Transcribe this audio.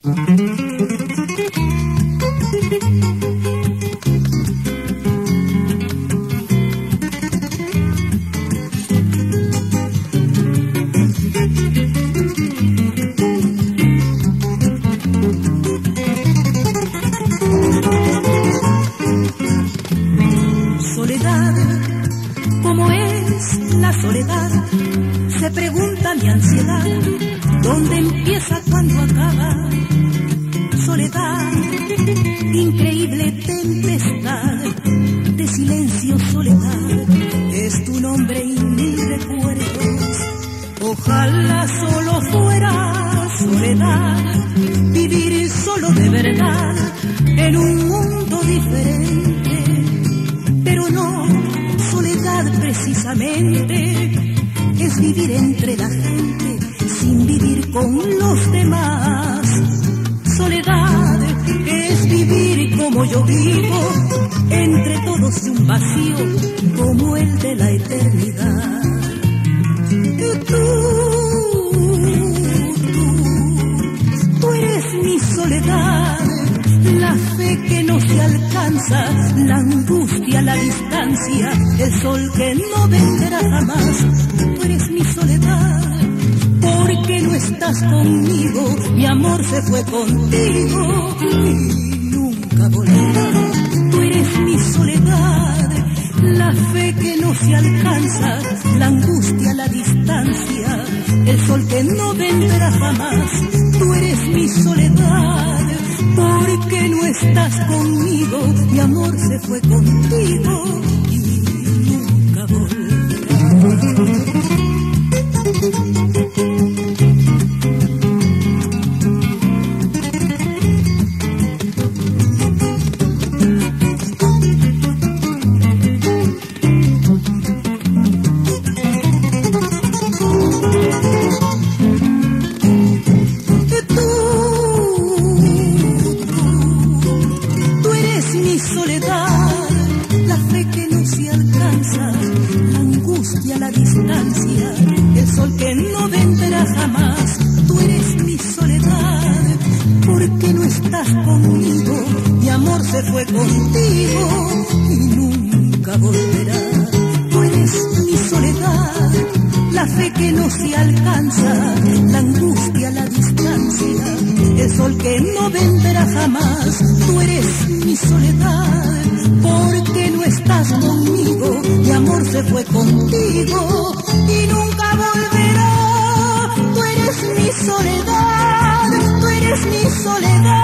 ¿Cómo es la soledad? Se pregunta mi ansiedad. ¿Dónde empieza, cuándo acaba? Soledad, increíble tempestad de silencio, soledad. Es tu nombre y mis recuerdos. Ojalá solo fuera soledad, vivir solo de verdad en un mundo diferente. Pero no, soledad precisamente es vivir entre la gente sin vivir con los demás. Soledad es vivir como yo vivo, entre todos un vacío como el de la eternidad. Tú eres mi soledad, la fe que no se alcanza, la angustia, la distancia, el sol que no vendrá jamás. Tú eres mi soledad, porque no estás conmigo, mi amor se fue contigo y nunca volverá. Tú eres mi soledad, la fe que no se alcanza, la angustia, la distancia, el sol que no vendrá jamás. Tú eres mi soledad, porque no estás conmigo, mi amor se fue contigo y nunca volverá. Soledad.